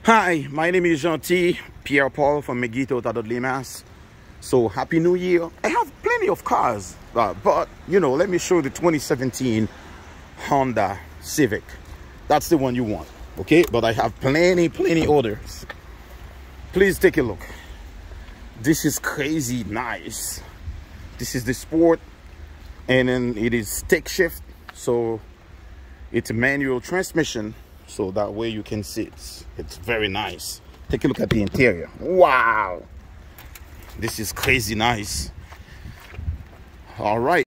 Hi, my name is Jean-T, Pierre Paul from Megito, Mass. So happy new year. I have plenty of cars, but you know, let me show you the 2017 Honda Civic. That's the one you want, okay? But I have plenty others. Please take a look. This is crazy nice. This is the Sport, and then it is stick shift, so it's a manual transmission, so that way you can see it's very nice. Take a look at the interior. Wow, this is crazy nice. All right.